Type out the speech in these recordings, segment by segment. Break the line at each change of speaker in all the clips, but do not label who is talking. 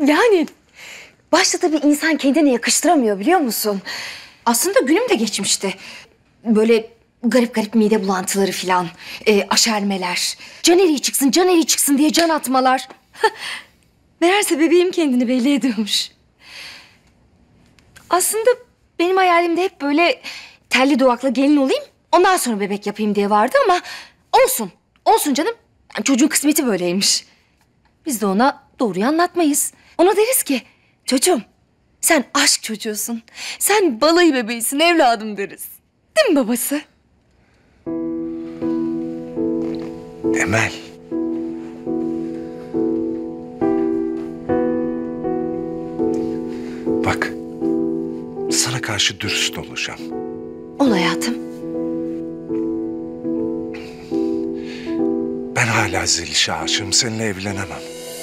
Yani başta tabii insan kendine yakıştıramıyor biliyor musun? Aslında günüm de geçmişti. Böyle garip garip mide bulantıları filan, aşermeler. Can eriği çıksın diye can atmalar. Meğerse bebeğim kendini belli ediyormuş. Aslında benim hayalimde hep böyle telli duvakla gelin olayım, ondan sonra bebek yapayım diye vardı ama olsun. Olsun canım. Yani çocuğun kısmeti böyleymiş. Biz de ona doğruyu anlatmayız. Ona deriz ki, çocuğum sen aşk çocuğusun. Sen balayı bebeğisin evladım deriz. Değil mi babası?
Emel. Bak, sana karşı dürüst olacağım.
Ol hayatım.
Ben hala Zeliş'e aşığım, seninle evlenemem.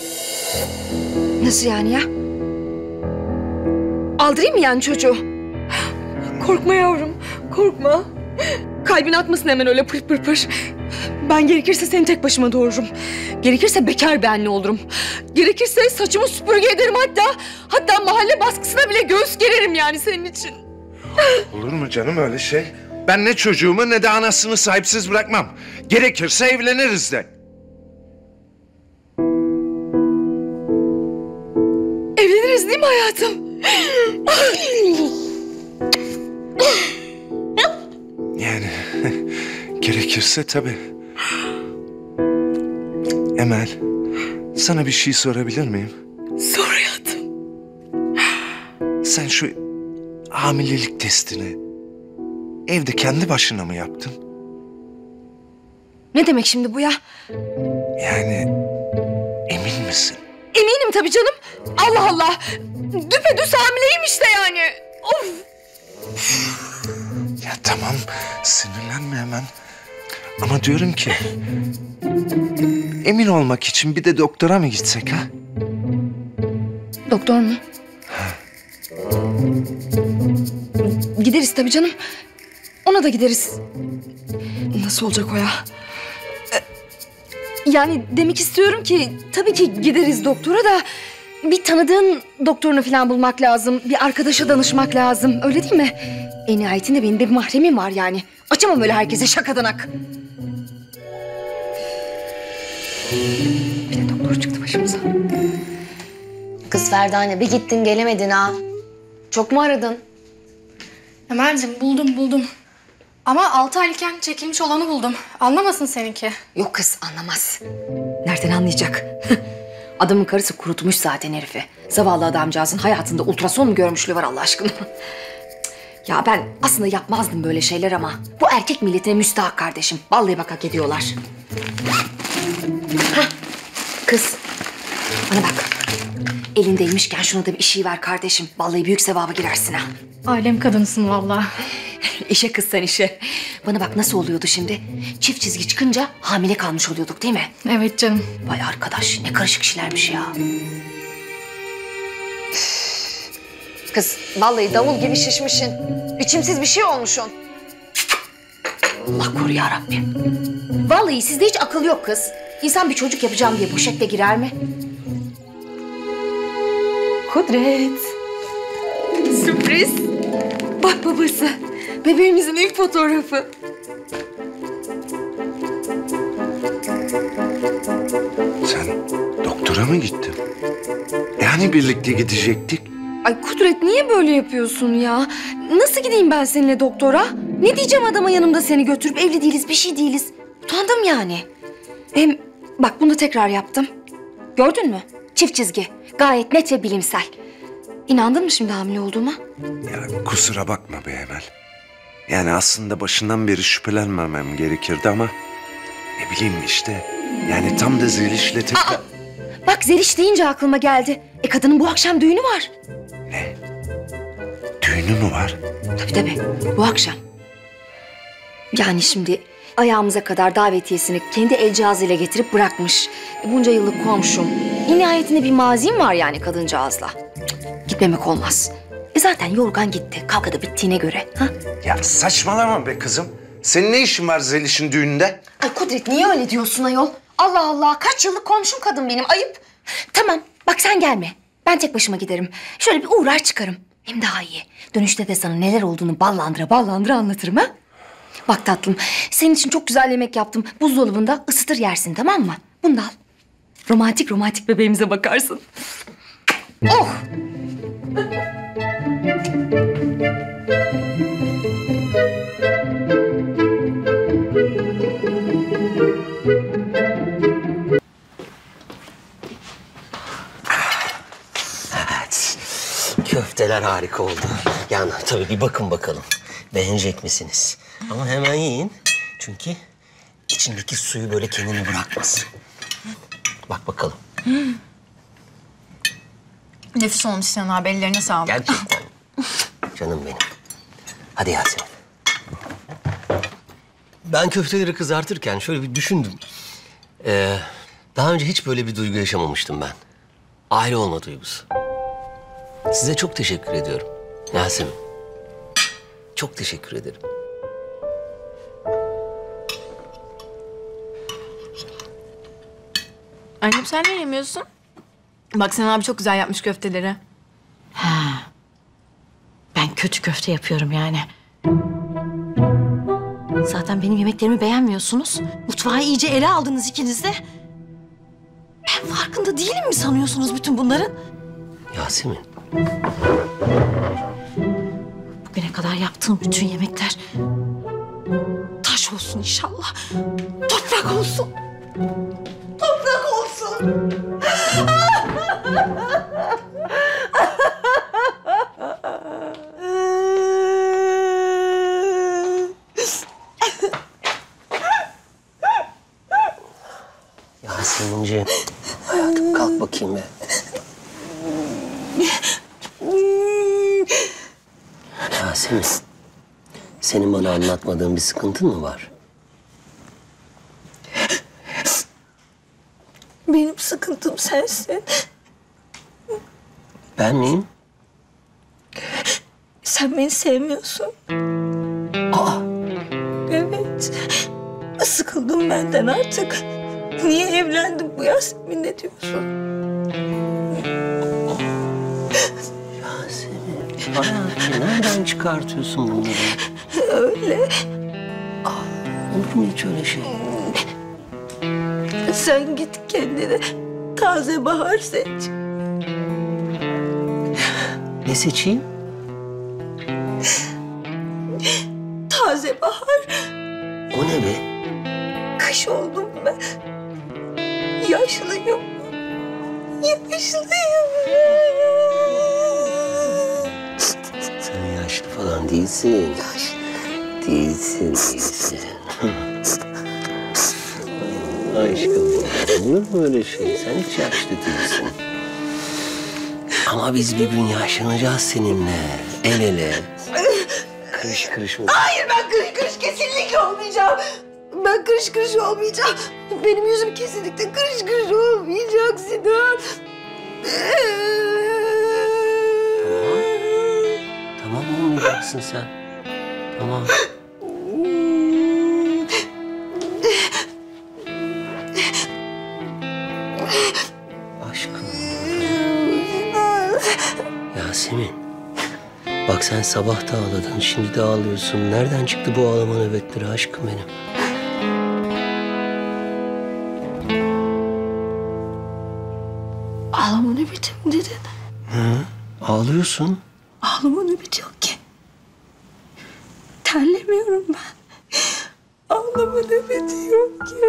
Nasıl yani ya? Aldırayım mı yani çocuğu? Korkma yavrum, korkma. Kalbin atmasın hemen öyle pır pır pır. Ben gerekirse seni tek başıma doğururum. Gerekirse bekar bir anne olurum. Gerekirse saçımı süpürge ederim hatta mahalle baskısına bile göğüs gererim yani senin için.
Olur mu canım öyle şey? Ben ne çocuğumu ne de anasını sahipsiz bırakmam. Gerekirse evleniriz de.
Evleniriz değil mi hayatım?
Yani gerekirse tabii. Emel, sana bir şey sorabilir miyim?
Sor hayatım.
Sen şu hamilelik testini evde kendi başına mı yaptın?
Ne demek şimdi bu ya?
Yani emin misin?
Eminim tabii canım. Allah Allah. Düpedüz hamileyim işte yani. Of.
Ya tamam, sinirlenme hemen. Ama diyorum ki... emin olmak için bir de doktora mı gitsek ha?
Doktor mu? Gideriz tabii canım. Ona da gideriz. Nasıl olacak o ya? Yani demek istiyorum ki tabii ki gideriz doktora da... bir tanıdığın doktorunu falan bulmak lazım. Bir arkadaşa danışmak lazım. Öyle değil mi? En nihayetinde benim bir mahremim var yani. Açamam öyle herkese şakadanak. Bir de doktor çıktı başımıza.
Kız Ferdane bir gittin gelemedin ha. Çok mu aradın?
Emel'cim buldum. Ama 6 aylıkken çekilmiş olanı buldum. Anlamasın seninki.
Yok kız anlamaz. Nereden anlayacak? Adamın karısı kurutmuş zaten herifi. Zavallı adamcağızın hayatında ultrason mu görmüşlüğü var Allah aşkına? Ya ben aslında yapmazdım böyle şeyler ama... bu erkek milletine müstahak kardeşim. Vallahi bak hak ediyorlar. Hah, kız bana bak. Elindeymişken şuna da bir işi ver kardeşim. Vallahi büyük sevaba girersin ha.
Alem kadınsın vallahi.
İşe kız sen işe. Bana bak nasıl oluyordu şimdi? Çift çizgi çıkınca hamile kalmış oluyorduk değil mi?
Evet canım.
Vay arkadaş ne karışık işlermiş ya.
Kız vallahi davul gibi şişmişsin. İçimsiz bir şey olmuşsun.
Allah koru ya Rabbim. Vallahi sizde hiç akıl yok kız. İnsan bir çocuk yapacağım diye poşetle girer mi? Kudret. Sürpriz. Bak babası. Bebeğimizin ilk fotoğrafı.
Sen doktora mı gittin? Yani birlikte gidecektik.
Ay Kudret niye böyle yapıyorsun ya? Nasıl gideyim ben seninle doktora? Ne diyeceğim adama yanımda seni götürüp evli değiliz bir şey değiliz. Utandım yani. Hem bak bunu da tekrar yaptım. Gördün mü? Çift çizgi. Gayet net ve bilimsel. İnandın mı şimdi hamile olduğuma?
Ya kusura bakma be Emel. Yani aslında başından beri şüphelenmemem gerekirdi ama... ne bileyim işte. Yani tam da Zeliş'le tekrar...
Bak Zeliş deyince aklıma geldi. Kadının bu akşam düğünü var.
Ne? Düğünü mü var?
Tabii bu akşam. Yani şimdi ayağımıza kadar davetiyesini kendi el cihazıyla getirip bırakmış. Bunca yıllık komşum. En nihayetinde bir mazim var yani kadıncağızla. Cık, gitmemek olmaz. Zaten yorgan gitti. Kavga da bittiğine göre. Ha?
Ya saçmalama be kızım. Senin ne işin var Zeliş'in düğününde?
Ay Kudret niye öyle diyorsun ayol? Allah Allah kaç yıllık komşum kadın benim ayıp. Tamam bak sen gelme. Ben tek başıma giderim. Şöyle bir uğrar çıkarım. Hem daha iyi. Dönüşte de sana neler olduğunu ballandıra anlatırım ha. Bak tatlım, senin için çok güzel yemek yaptım. Buzdolabında ısıtır yersin, tamam mı? Bunu da al. Romantik bebeğimize bakarsın. Oh!
Evet. Köfteler harika oldu. Yani tabii bir bakın bakalım. Beğenecek misiniz? Ama hemen yiyin. Çünkü içindeki suyu böyle kendini bırakmasın. Bak bakalım.
Nefis olmuş Sinan abi. Ellerine sağlık.
Gerçekten. Canım benim. Hadi Yasemin. Ben köfteleri kızartırken şöyle bir düşündüm. Daha önce hiç böyle bir duygu yaşamamıştım ben. Aile olma duygusu. Size çok teşekkür ediyorum Yasemin. Çok teşekkür ederim.
Annem sen ne yemiyorsun? Bak Sinan abi çok güzel yapmış köfteleri.
Ben kötü köfte yapıyorum yani. Zaten benim yemeklerimi beğenmiyorsunuz. Mutfağı iyice ele aldınız ikiniz de. Ben farkında değilim mi sanıyorsunuz bütün bunların?
Yasemin.
Bugüne kadar yaptığım bütün yemekler taş olsun inşallah. Toprak olsun. Toprak olsun.
Yasemin'ciğim. Hayatım kalk bakayım be. Yasemin. Senin bana anlatmadığın bir sıkıntın mı var?
Benim sıkıntım sensin.
Ben miyim?
Sen beni sevmiyorsun.
Aa!
Evet. Sıkıldım benden artık. Niye evlendim bu Yasemin ne diyorsun?
Yasemin. Hayatım nereden çıkartıyorsun bunları?
Öyle.
Olur mu hiç öyle şey?
Sen git kendine taze bahar seç.
Ne seçeyim?
Taze bahar.
O ne be?
Kış oldum ben. Yaşlıyım. Yaşlıyım.
Sen yaşlı falan değilsin. Değilsin. Aşkım, olur mu öyle şey? Sen hiç yaşlı değilsin. Ama biz bir gün yaşlanacağız seninle. El ele. Kırış kırış olur.
Hayır ben kırış kırış kesinlikle olmayacağım. Ben kırış kırış olmayacağım. Benim yüzüm kesinlikle kırış kırış olmayacak Sinan.
Tamam olmayacaksın sen. Tamam. Aşkım. Yasemin. Bak sen sabah da ağladın, şimdi de ağlıyorsun. Nereden çıktı bu ağlama nöbetleri aşkım benim?
Ağlama nöbeti mi dedin?
Ağlıyorsun.
Ağlama nöbeti yok ki. Terlemiyorum ben. Ağlama nöbeti yok ki.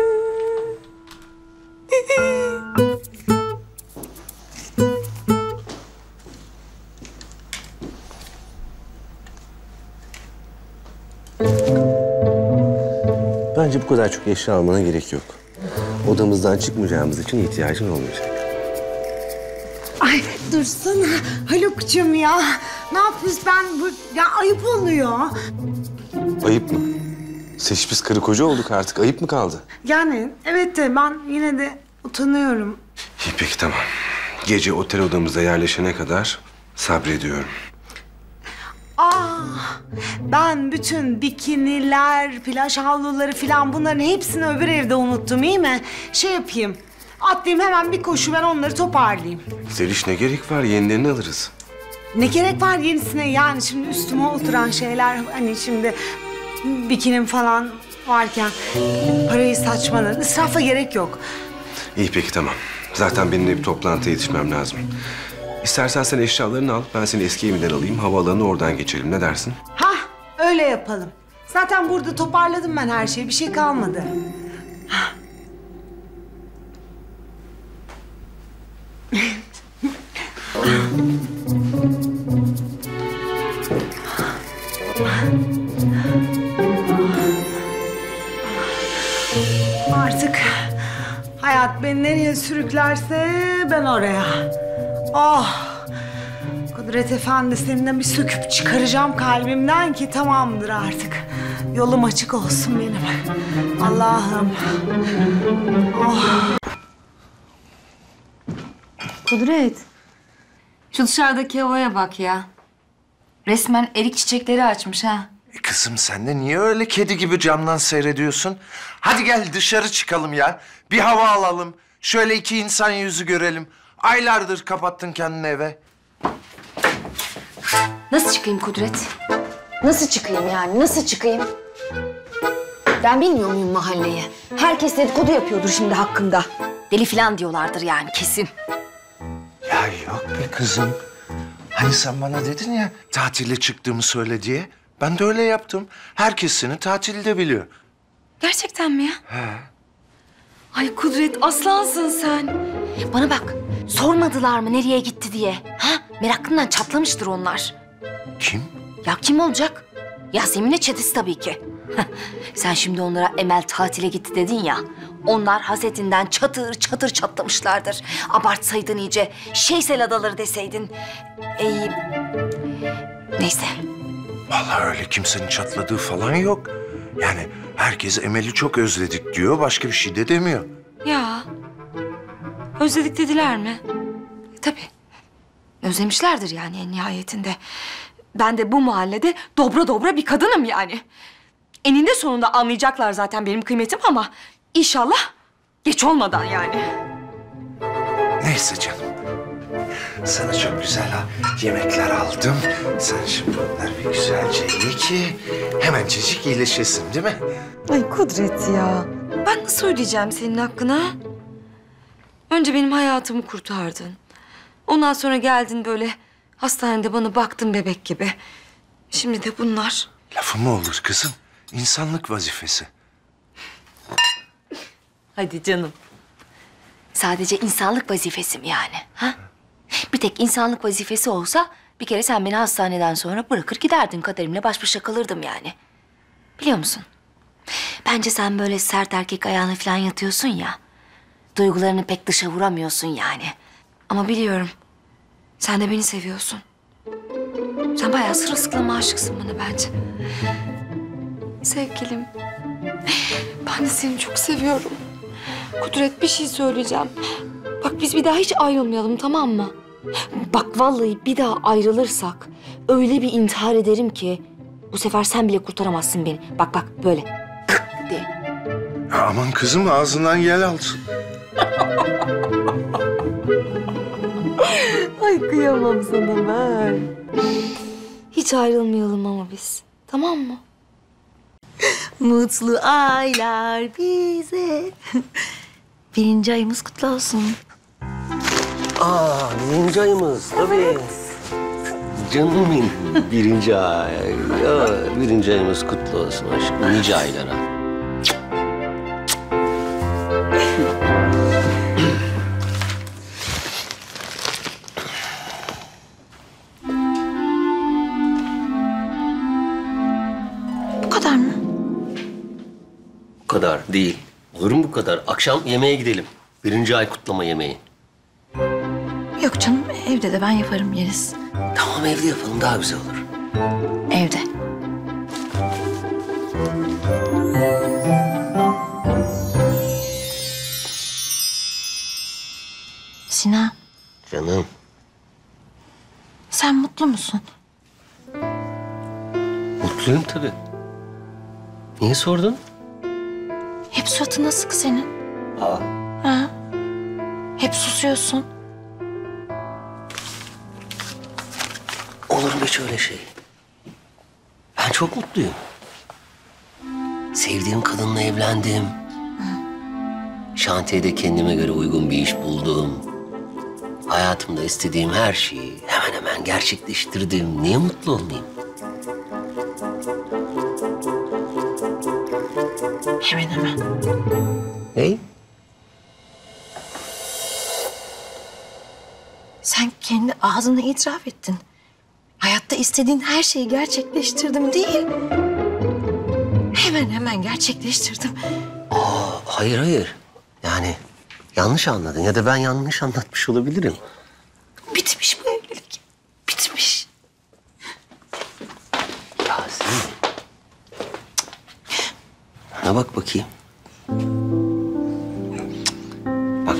Bence bu kadar çok eşya almana gerek yok. Odamızdan çıkmayacağımız için ihtiyacın olmayacak.
Ay dursana Haluk'cum ya. Ne yapıyoruz ya ayıp oluyor.
Ayıp mı? Seçmiş karı koca olduk artık. Ayıp mı kaldı?
Yani evet de ben yine de utanıyorum.
İyi peki tamam. Gece otel odamıza yerleşene kadar sabrediyorum.
Ben bütün bikiniler, plaj havluları falan bunların hepsini öbür evde unuttum iyi mi? Şey yapayım. atlayayım hemen bir koşu ben onları toparlayayım.
Zeliş ne gerek var? Yenilerini alırız.
Ne gerek var yenisine yani şimdi üstüme oturan şeyler hani şimdi bikinim falan varken parayı saçmalama israfa gerek yok.
İyi peki tamam. Zaten benim de bir toplantıya yetişmem lazım. İstersen sen eşyalarını al. Ben seni eski evinden alayım. Havaalanına oradan geçelim. Ne dersin?
Hah öyle yapalım. Zaten burada toparladım ben her şeyi bir şey kalmadı. Artık hayat beni nereye sürüklerse ben oraya. Oh! Kudret Efendi seninle bir söküp çıkaracağım kalbimden ki tamamdır artık. Yolum açık olsun benim. Allah'ım. Oh!
Kudret. Şu dışarıdaki havaya bak ya. Resmen erik çiçekleri açmış ha.
Kızım sen de niye öyle kedi gibi camdan seyrediyorsun? Hadi gel dışarı çıkalım ya. Bir hava alalım. Şöyle iki insan yüzü görelim. Aylardır kapattın kendini eve.
Nasıl çıkayım Kudret?
Nasıl çıkayım yani? Nasıl çıkayım? Ben bilmiyor muyum mahalleyi? Herkes dedikodu yapıyordur şimdi hakkında.
Deli falan diyorlardır yani kesin.
Ya yok be kızım. Hani sen bana dedin ya tatile çıktığımı söyle diye. Ben de öyle yaptım. Herkes seni tatilde biliyor.
Gerçekten mi ya? He. Ay Kudret aslansın sen. Bana bak sormadılar mı nereye gitti diye. Ha? Merakından çatlamıştır onlar.
Kim?
Ya kim olacak? Yasemin'le çetesi tabii ki. Sen şimdi onlara Emel tatile gitti dedin ya. Onlar hasetinden çatır çatır çatlamışlardır. Abartsaydın iyice. Şeysel adaları deseydin. Neyse.
Vallahi öyle kimsenin çatladığı falan yok. Yani herkes Emel'i çok özledik diyor. Başka bir şey de demiyor.
Ya. Özledik dediler mi? Tabii. Özlemişlerdir yani en nihayetinde. Ben de bu mahallede dobra dobra bir kadınım yani. Eninde sonunda anlayacaklar zaten benim kıymetim ama inşallah geç olmadan yani.
Neyse canım. Sana çok güzel yemekler aldım. Sen şimdi onları bir güzelce ye ki hemencecik iyileşesin değil mi?
Ay Kudret ya. Ben nasıl ödeyeceğim senin hakkına? Önce benim hayatımı kurtardın. Ondan sonra geldin böyle hastanede bana baktın bebek gibi. Şimdi de bunlar.
Lafı mı olur kızım? İnsanlık vazifesi.
Hadi canım. Sadece insanlık vazifesi mi yani? Ha? Bir tek insanlık vazifesi olsa bir kere sen beni hastaneden sonra bırakır giderdin. Kaderimle baş başa kalırdım yani. Biliyor musun? Bence sen böyle sert erkek ayağına falan yatıyorsun ya. Duygularını pek dışa vuramıyorsun yani. Ama biliyorum. Sen de beni seviyorsun. Sen bayağı sırılsıklama aşıksın bana bence. Sevgilim. Ben de seni çok seviyorum. Kudret bir şey söyleyeceğim. Bak biz bir daha hiç ayrılmayalım tamam mı? Bak vallahi bir daha ayrılırsak öyle bir intihar ederim ki bu sefer sen bile kurtaramazsın beni. Bak bak böyle diye.
Ya aman kızım ağzından yel alsın.
Ay kıyamam sana ben. Hiç ayrılmayalım ama biz. Tamam mı? Mutlu aylar bize. 1. ayımız kutlu olsun.
Aa, 1. ayımız tabii. Canım benim 1. ay. Ya, 1. ayımız kutlu olsun aşkım. Nice aylara.
Bu kadar mı?
Bu kadar değil. Olur mu bu kadar? Akşam yemeğe gidelim. 1. ay kutlama yemeği.
Yok canım, evde de ben yaparım, yeriz.
Tamam evde yapalım daha güzel olur.
Evde. Sinan,
Canım.
sen mutlu musun?
Mutluyum tabii. Niye sordun?
Hep suratın asık senin.
Aa.
Ha? hep susuyorsun.
Olur mu hiç öyle şey? Ben çok mutluyum. Sevdiğim kadınla evlendim. Şantiyede kendime göre uygun bir iş buldum. Hayatımda istediğim her şeyi hemen hemen gerçekleştirdim. Niye mutlu olmayayım?
Hemen hemen.
Hey?
Sen kendi ağzına itiraf ettin. Hayatta istediğin her şeyi gerçekleştirdim değil. Hemen hemen gerçekleştirdim.
Hayır hayır. Yani yanlış anladın ya da ben yanlış anlatmış olabilirim.
Bitmiş bu evlilik. Bitmiş.
Yasemin. Bana bak bakayım. Bak.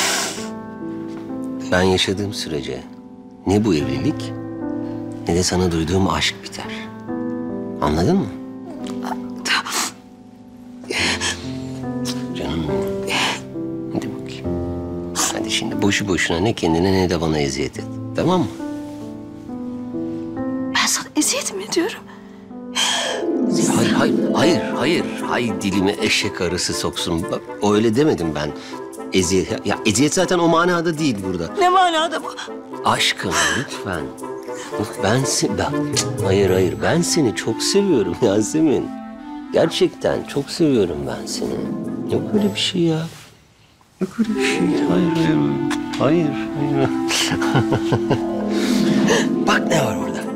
Ben yaşadığım sürece ne bu evlilik ne de sana duyduğum aşk biter. Anladın mı? Canım benim. Hadi bakayım. Hadi şimdi boşu boşuna ne kendine ne de bana eziyet et. Tamam mı?
Ben sana eziyet mi ediyorum?
Hayır dilime eşek arısı soksun. Bak, öyle demedim ben. Eziyet, ya eziyet zaten o manada değil burada.
Ne manada bu?
Aşkım lütfen. Hayır ben seni çok seviyorum Yasemin. Gerçekten çok seviyorum ben seni. Yok öyle bir şey ya. Yok öyle bir şey. Hayır. Bak ne var orada.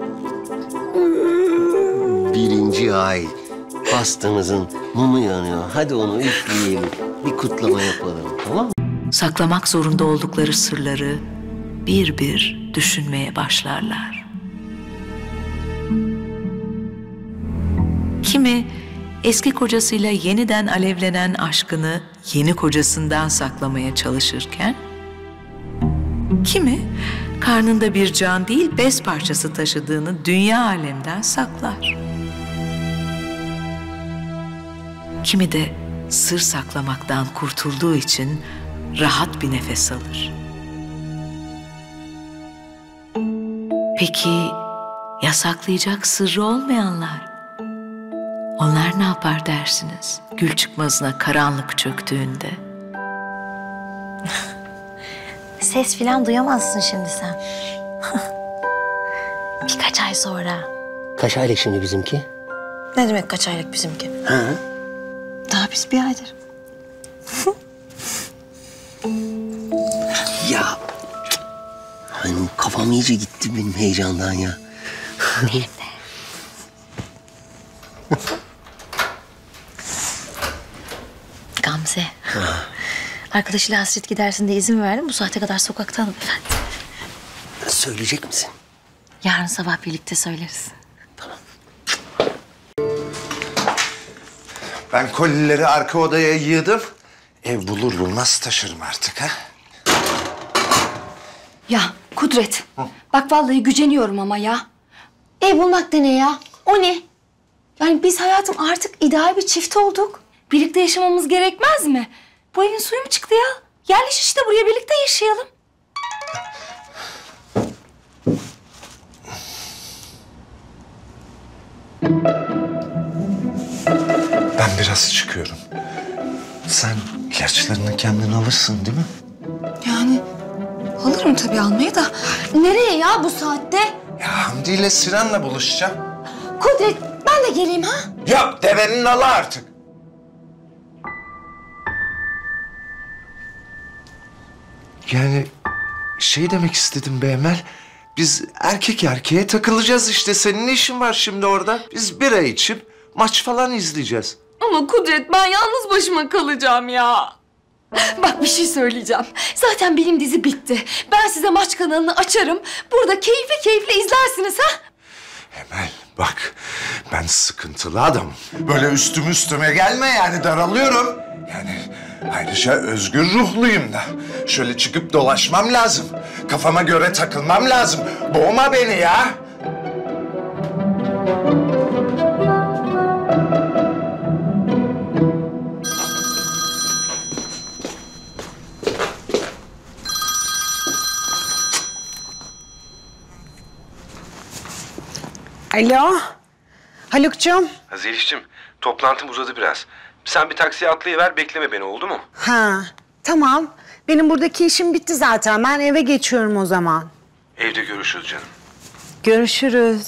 1. ay. Pastamızın mumu yanıyor. Hadi onu üfleyelim. Bir kutlama yapalım, tamam mı?
Saklamak zorunda oldukları sırları bir bir düşünmeye başlarlar. Kimi eski kocasıyla yeniden alevlenen aşkını yeni kocasından saklamaya çalışırken, kimi karnında bir can değil bez parçası taşıdığını dünya alemden saklar. Kimi de sır saklamaktan kurtulduğu için rahat bir nefes alır. Peki ya saklayacak sırrı olmayanlar? Onlar ne yapar dersiniz gül çıkmazına karanlık çöktüğünde?
Ses filan duyamazsın şimdi sen. Birkaç ay sonra.
Kaç aylık şimdi bizimki?
Ne demek kaç aylık bizimki?
Ha?
Daha biz bir aydır.
Ya hani kafam iyice gitti benim heyecandan ya.
Benim de. Gamze. Arkadaşıyla hasret gidersin diye izin verdim. Bu saate kadar sokakta hanımefendi.
Söyleyecek misin?
Yarın sabah birlikte söyleriz.
Ben kolileri arka odaya yığdım. Ev bulur bulmaz taşırım artık ha.
Ya Kudret. Bak vallahi güceniyorum ama ya.
Ev bulmak da ne ya? O ne? Yani biz hayatım artık ideal bir çift olduk.
Birlikte yaşamamız gerekmez mi? Bu evin suyu mu çıktı ya? Yerleş işte buraya birlikte yaşayalım.
Ben biraz çıkıyorum. Sen ilaçlarını kendin alırsın değil mi?
Yani alırım tabii almayı da.
Nereye ya bu saatte?
Ya Hamdi ile Sinan'la buluşacağım.
Kudret ben de geleyim ha?
Yok devenin nalı artık. Yani şey demek istedim be Emel. Biz erkek erkeğe takılacağız işte. Senin ne işin var şimdi orada? Biz bira içip maç falan izleyeceğiz.
Ama Kudret ben yalnız başıma kalacağım ya. Bak bir şey söyleyeceğim. Zaten benim dizi bitti. Ben size maç kanalını açarım. Burada keyifli keyifli izlersiniz ha.
Emel bak ben sıkıntılı adamım. Böyle üstüme gelme yani daralıyorum. Yani ayrıca özgür ruhluyum da. Şöyle çıkıp dolaşmam lazım. Kafama göre takılmam lazım. Boğma beni ya.
Alo. Haluk'cum.
Zeliş'cim, toplantım uzadı biraz. Sen bir taksiye atlayıver, bekleme beni, oldu mu?
Ha, tamam. Benim buradaki işim bitti zaten. Ben eve geçiyorum o zaman.
Evde görüşürüz canım.
Görüşürüz.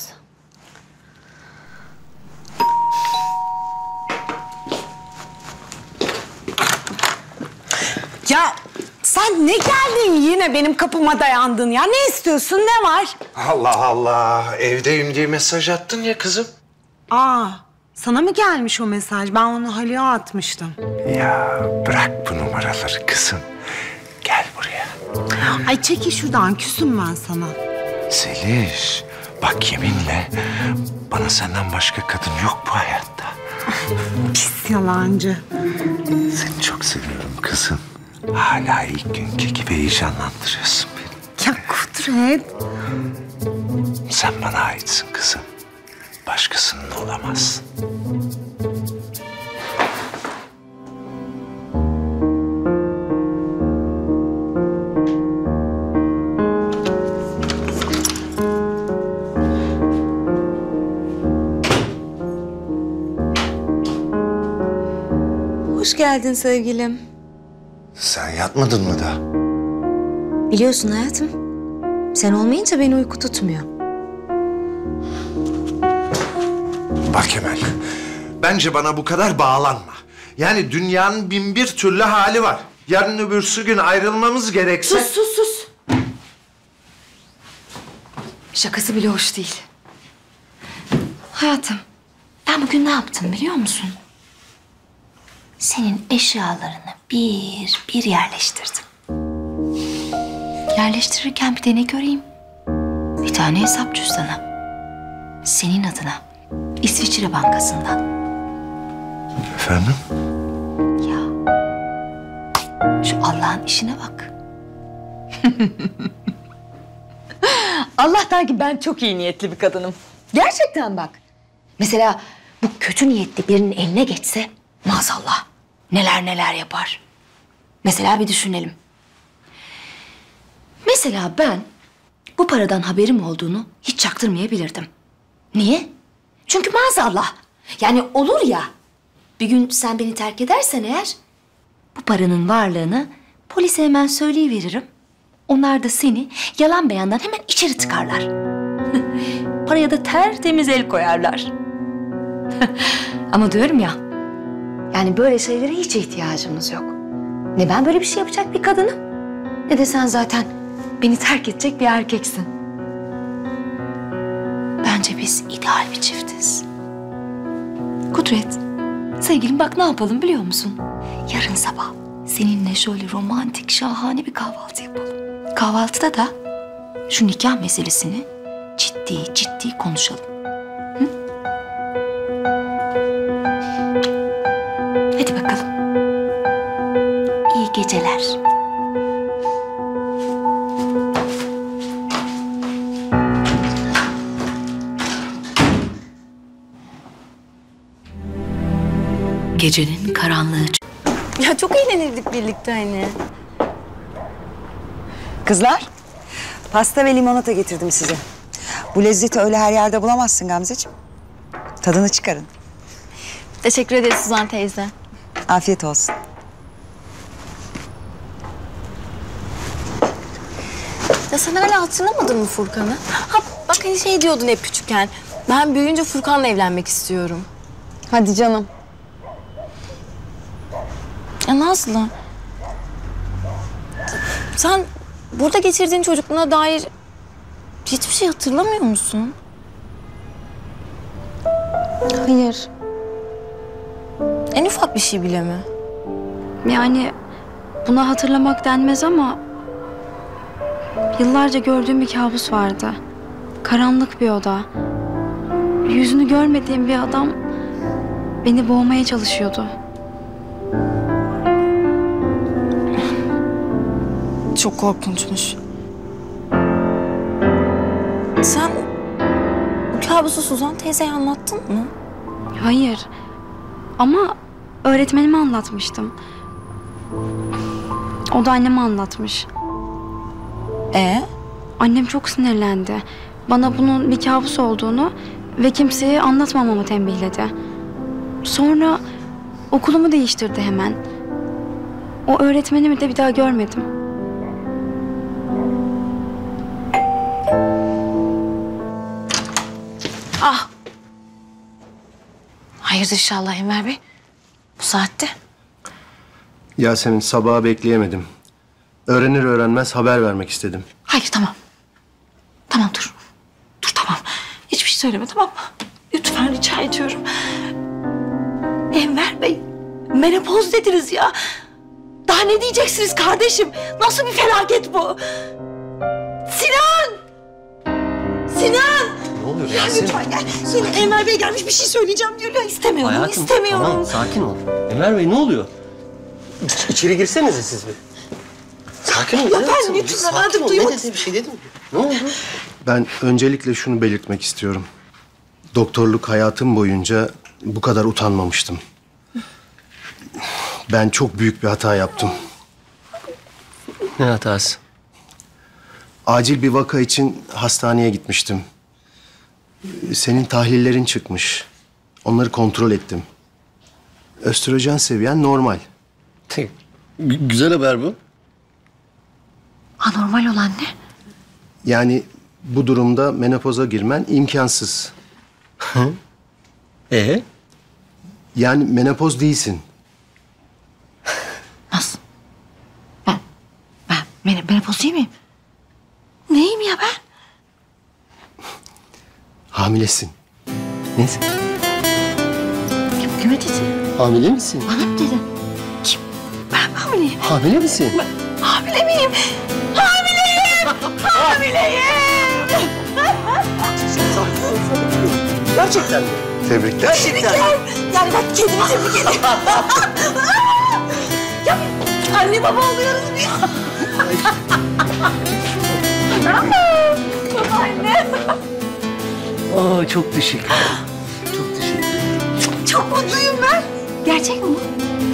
Ya sen ne geldin yine benim kapıma dayandın ya? Ne istiyorsun? Ne var?
Allah Allah. Evdeyim diye mesaj attın ya kızım.
Aa, sana mı gelmiş o mesaj? Ben onu Haluk'a atmıştım.
Ya bırak bu numaraları kızım. Gel buraya.
Ay çekil şuradan. Küsüm ben sana.
Zeliş, bak yeminle bana senden başka kadın yok bu hayatta.
Pis yalancı.
Seni çok seviyorum kızım. Hala ilk günkü gibi heyecanlandırıyorsun beni.
Ya Kudret.
Sen bana aitsin kızım. Başkasının olamazsın.
Hoş geldin sevgilim.
Sen yatmadın mı da?
Biliyorsun hayatım. Sen olmayınca beni uyku tutmuyor.
Bak Emel, bence bana bu kadar bağlanma. Yani dünyanın bin bir türlü hali var. Yarın öbürsü gün ayrılmamız gerekse...
Sus. Şakası bile hoş değil. Hayatım, ben bugün ne yaptım biliyor musun? Senin eşyalarını bir bir yerleştirdim. Yerleştirirken bir de ne göreyim? Bir tane hesap cüzdanı. Senin adına. İsviçre Bankası'ndan.
Efendim?
Ya. Şu Allah'ın işine bak. Allah'tan ki ben çok iyi niyetli bir kadınım. Gerçekten bak. Mesela bu kötü niyetli birinin eline geçse maazallah neler neler yapar. Mesela bir düşünelim. Mesela ben bu paradan haberim olduğunu hiç çaktırmayabilirdim. Niye? Çünkü maazallah. Yani olur ya, bir gün sen beni terk edersen eğer, bu paranın varlığını polise hemen söyleyiveririm. Onlar da seni yalan beyandan hemen içeri tıkarlar. Paraya da tertemiz el koyarlar. Ama diyorum ya, yani böyle şeylere hiç ihtiyacımız yok. Ne ben böyle bir şey yapacak bir kadınım, ne de sen zaten beni terk edecek bir erkeksin. Bence biz ideal bir çiftiz. Kudret, sevgilim bak ne yapalım biliyor musun? Yarın sabah seninle şöyle romantik, şahane bir kahvaltı yapalım. Kahvaltıda da şu nikah meselesini ciddi konuşalım. Hı? Hadi bakalım. İyi geceler.
Gecenin karanlığı
Ya çok eğlenirdik birlikte hani.
Kızlar, pasta ve limonata getirdim size. Bu lezzeti öyle her yerde bulamazsın Gamzeciğim. Tadını çıkarın.
Teşekkür ederiz Suzan teyze.
Afiyet olsun.
Ya sen hala hatırlamadın mı Furkan'ı? Ha bak hani şey diyordun hep küçükken. Ben büyüyünce Furkan'la evlenmek istiyorum.
Hadi canım.
Ya Nazlı. Sen burada geçirdiğin çocukluğuna dair hiçbir şey hatırlamıyor musun?
Hayır.
En ufak bir şey bile mi?
Yani buna hatırlamak denmez ama yıllarca gördüğüm bir kabus vardı. Karanlık bir oda. Yüzünü görmediğim bir adam beni boğmaya çalışıyordu.
Çok korkunçmuş. Sen bu kabusu Suzan teyzeye anlattın mı?
Hayır. Ama öğretmenime anlatmıştım. O da anneme anlatmış.
Ee?
Annem çok sinirlendi. Bana bunun bir kabus olduğunu ve kimseye anlatmamamı tembihledi. Sonra okulumu değiştirdi hemen. O öğretmenimi de bir daha görmedim.
Ah! Hayırdır inşallah Enver Bey? Bu saatte?
Yasemin, sabaha bekleyemedim. Öğrenir öğrenmez haber vermek istedim.
Hayır, tamam. Tamam, dur. Dur, tamam. Hiçbir şey söyleme, tamam mı? Lütfen rica ediyorum. Enver Bey, menopoz dediniz ya. Daha ne diyeceksiniz kardeşim? Nasıl bir felaket bu? Sinan! Sinan!
Ne oluyor
Ya
Yasemin?
lütfen gel. Yine Enver Bey gelmiş, bir şey söyleyeceğim diyor. Ya istemiyorum,
Hayatım,
istemiyorum.
tamam, sakin ol. Enver Bey ne oluyor? İçeri girsenize siz bir. Sakin ol.
Ya ben
hayatım,
lütfen
sakin
artık
ol.
duymak
Ne dedi, bir şey dedim. Ne oldu?
Ben öncelikle şunu belirtmek istiyorum. Doktorluk hayatım boyunca bu kadar utanmamıştım. Ben çok büyük bir hata yaptım.
Ne hatası?
Acil bir vaka için hastaneye gitmiştim. Senin tahlillerin çıkmış. Onları kontrol ettim. Östrojen seviyen normal.
Güzel haber bu.
Anormal olan ne?
Yani bu durumda menopoza girmen imkansız. Yani menopoz değilsin.
Nasıl? Ben menopoz değil miyim? Neyim ya ben?
Hamilesin.
Neyse.
Kime dedi?
Hamile misin?
Bana mı dedi? Kim? Ben mi hamileyim?
Hamile misin?
Hamile miyim? Hamileyim! Hamileyim!
Gerçekten mi?
Tebrikler.
Gerçekten. Yani ben kendimi tebrik ediyorum. Ya anne baba oluyoruz biz. Babaanne.
Aa, çok teşekkür ederim. Çok teşekkür ederim.
Çok mutluyum ben. Gerçek mi bu?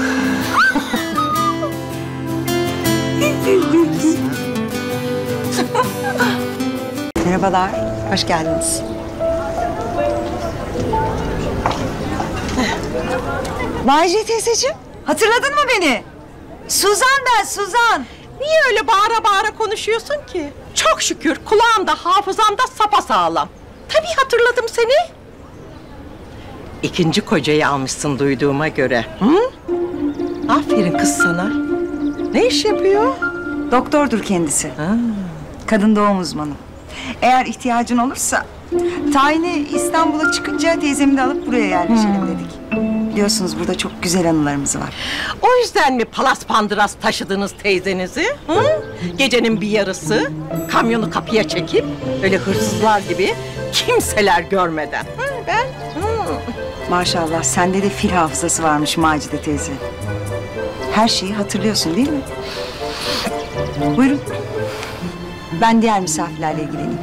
Merhabalar, hoş geldiniz. Bayce teyzeciğim, hatırladın mı beni? Suzan ben, Suzan.
Niye öyle bağıra bağıra konuşuyorsun ki? Çok şükür kulağımda, hafızamda sapasağlam. Tabii hatırladım seni. İkinci kocayı almışsın duyduğuma göre. Hı? Aferin kız sana. Ne iş yapıyor?
Doktordur kendisi. Kadın doğum uzmanı. Eğer ihtiyacın olursa tayini İstanbul'a çıkınca teyzemi de alıp buraya yerleşelim dedik. Biliyorsunuz burada çok güzel anılarımız var.
O yüzden mi palas pandıras taşıdınız teyzenizi? Hı? Gecenin bir yarısı kamyonu kapıya çekip öyle hırsızlar gibi kimseler görmeden. Hı, ben?
Maşallah sende de fil hafızası varmış Macide teyze. Her şeyi hatırlıyorsun değil mi? Buyurun. Ben diğer misafirlerle ilgileneyim.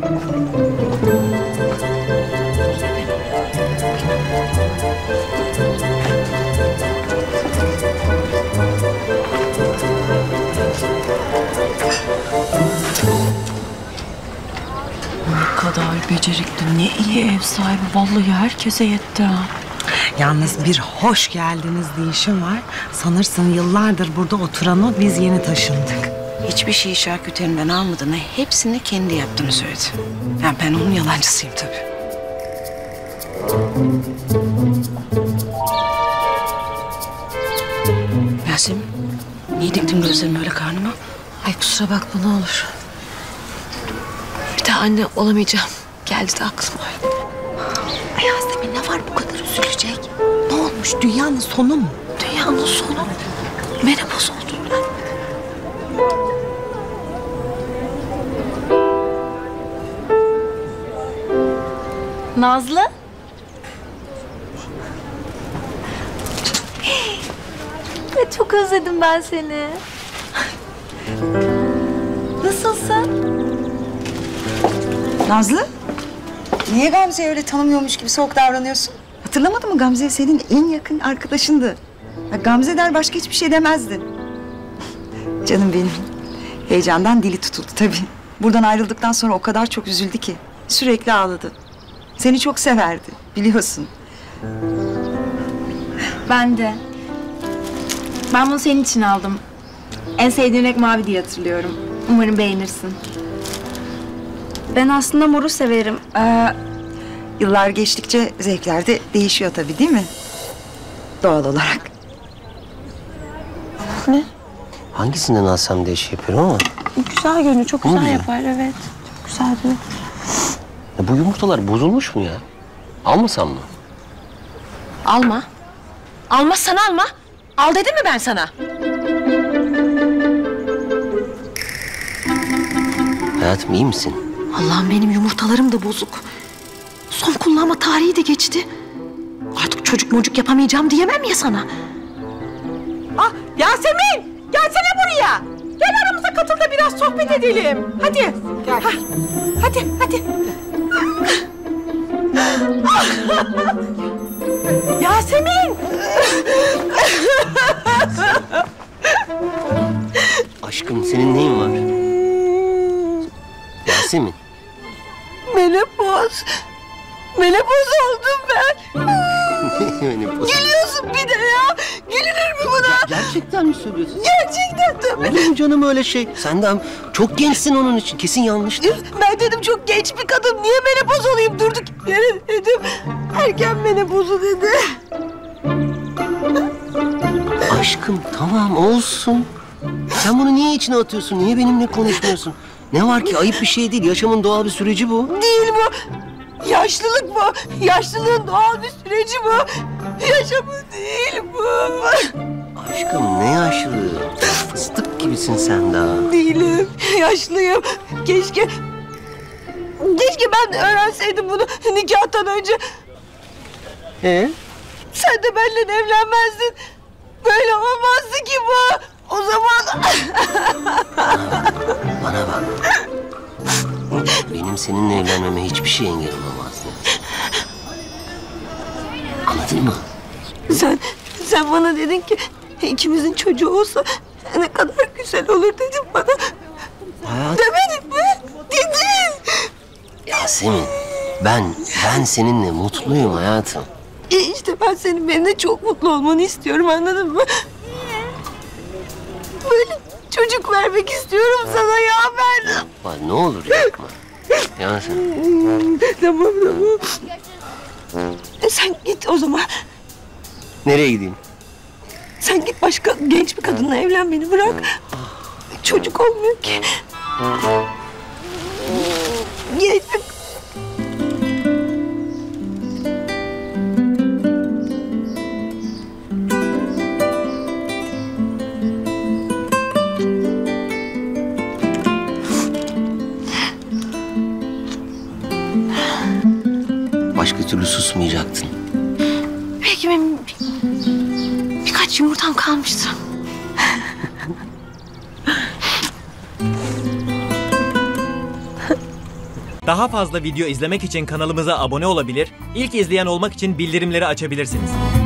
Ne kadar becerikli, ne iyi ev sahibi. Vallahi herkese yetti ha.
Yalnız bir hoş geldiniz deyişim var. Sanırsın yıllardır burada oturan o, biz yeni taşındık.
Hiçbir şeyi şarküterinden almadığını, hepsini kendi yaptığını söyledi. Yani ben onun yalancısıyım tabii. Yasemin, niye diktin gözlerimi öyle karnıma?
Ay kusura bakma ne olur. Bir daha anne olamayacağım. Geldi de aklıma.
Ay Yasemin, ne var bu kadar üzülecek? Ne olmuş? Dünyanın sonu mu?
Dünyanın sonu. Menopoz oldum ben.
Nazlı? Çok özledim ben seni. Nasılsın?
Nazlı, niye Gamze'yi öyle tanımıyormuş gibi soğuk davranıyorsun? Hatırlamadın mı, Gamze senin en yakın arkadaşındı. Ya Gamze der başka hiçbir şey demezdin. Canım benim. Heyecandan dili tutuldu tabii. Buradan ayrıldıktan sonra o kadar çok üzüldü ki. Sürekli ağladı. Seni çok severdi, biliyorsun.
Ben de. Ben bunu senin için aldım. En sevdiğin renk mavi diye hatırlıyorum. Umarım beğenirsin. Ben aslında moru severim.
Yıllar geçtikçe zevkler de değişiyor tabii, değil mi? Doğal olarak.
Ne?
Hangisinden alsam diye şey yapıyorum ama.
Güzel görünüyor, çok güzel
güzel?
yapar, evet. Çok güzel diyor.
Ya bu yumurtalar bozulmuş mu ya? Almasam mı?
Alma. Almazsan alma. Al dedim mi ben sana?
Hayatım iyi misin?
Allah'ım benim yumurtalarım da bozuk. Son kullanma tarihi de geçti. Artık çocuk mocuk yapamayacağım diyemem ya sana. Ah Yasemin! Gelsene buraya! Gel aramıza katıl da biraz sohbet edelim. Hadi. Gel. Hadi. Yasemin!
Aşkım senin neyin var? Yasemin.
Menopoz. Menopoz oldum ben.
Menopoz.
Gülüyorsun bir de ya. Gülünür mü buna?
Gerçekten mi söylüyorsun?
Gerçekten tabii.
Olur mu canım öyle şey? Sen de çok gençsin onun için. Kesin yanlıştır.
Ben dedim çok genç bir kadın. Niye menopoz olayım durduk yere dedim. Erken menopozu dedi.
Aşkım tamam olsun. Sen bunu niye içine atıyorsun? Niye benimle konuşmuyorsun? Ne var ki? Ayıp bir şey değil. Yaşamın doğal bir süreci bu.
Değil bu. Yaşlılık bu. Yaşlılığın doğal bir süreci bu. Yaşamı değil bu.
Aşkım ne yaşlılığı? Fıstık gibisin sen daha.
Değilim. Yaşlıyım. Keşke ben öğrenseydim bunu nikahtan önce. Sen de benimle evlenmezdin. Böyle olmazdı ki bu. O zaman...
Bana bak. Benim seninle evlenmeme hiçbir şey engel olamazdı. Anladın mı?
Sen bana dedin ki ikimizin çocuğu olsa ne kadar güzel olur dedin bana.
Hayat...
Demedin mi? Dedin.
Yasemin, ben seninle mutluyum hayatım.
İşte ben senin benimle çok mutlu olmanı istiyorum, anladın mı? Böyle çocuk vermek istiyorum sana ya ben.
Yapma, ne olur yapma. Yasemin.
Tamam. Sen git o zaman.
Nereye gideyim?
Sen git başka genç bir kadınla evlen, beni bırak. Çocuk olmuyor ki. Git.
Başka türlü susmayacaktın.
Belki benim birkaç yumurtam kalmıştı.
Daha fazla video izlemek için kanalımıza abone olabilir, ilk izleyen olmak için bildirimleri açabilirsiniz.